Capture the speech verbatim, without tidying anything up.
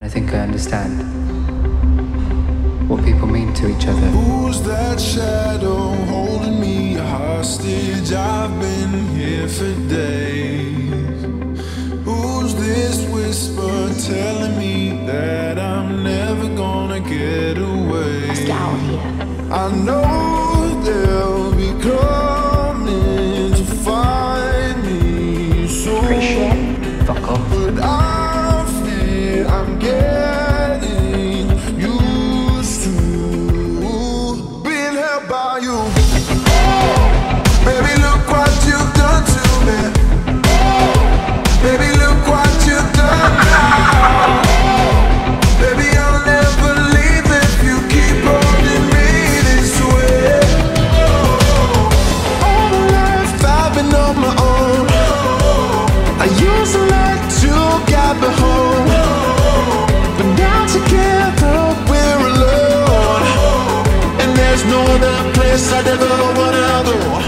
I think I understand what people mean to each other. Who's that shadow holding me hostage? I've been here for days. Who's this whisper telling me that I'm never gonna get away? Let's get out of here. I know they'll be coming to find me soon. Pretty shit. Fuck off. But I fear I'm getting used to being held by you. Baby, look what you've done to me. Baby, look what you've done now. Baby, I'll never leave if you keep holding me this way. All my life I've been on my own. I used to like to get the home, but now together we're alone, and there's no other place I'd ever wanna go.